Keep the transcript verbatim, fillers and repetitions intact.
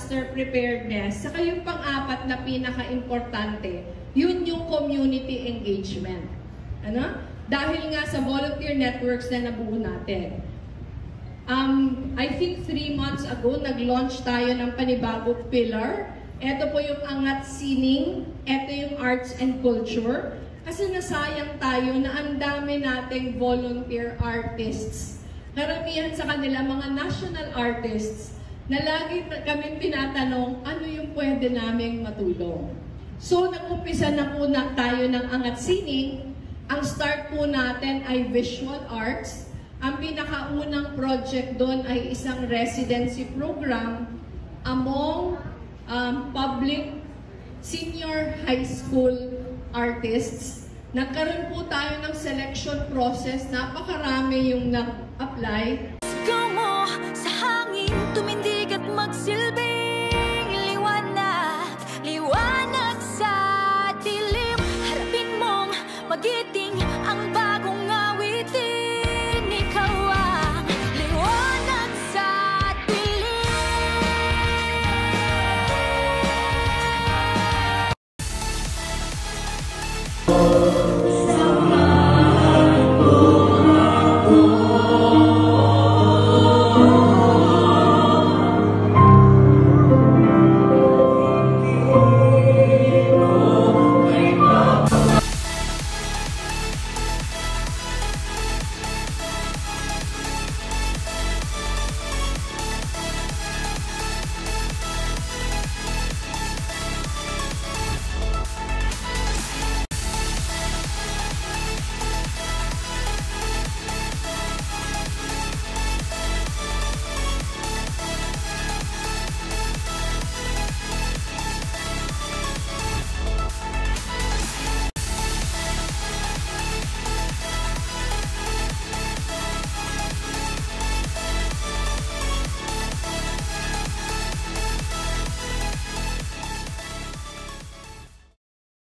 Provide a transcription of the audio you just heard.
disaster preparedness, saka yung pang-apat na pinaka-importante, yun yung community engagement. Ano? Dahil nga sa volunteer networks na nabuo natin. Um, I think three months ago, nag-launch tayo ng panibagong pillar. Ito po yung Angat Sining, ito yung Arts and Culture. Kasi nasayang tayo na ang dami nating volunteer artists. Karamihan sa kanila, mga national artists, na lagi kami pinatanong, ano yung pwede naming matulong. So, nag-umpisa na po na tayo ng Angat Sining. Ang start po natin ay visual arts. Ang pinakaunang project doon ay isang residency program among um, public senior high school artists. Nagkaroon po tayo ng selection process. Napakarami yung nag-apply. Sigaw mo sa hangin, tumindi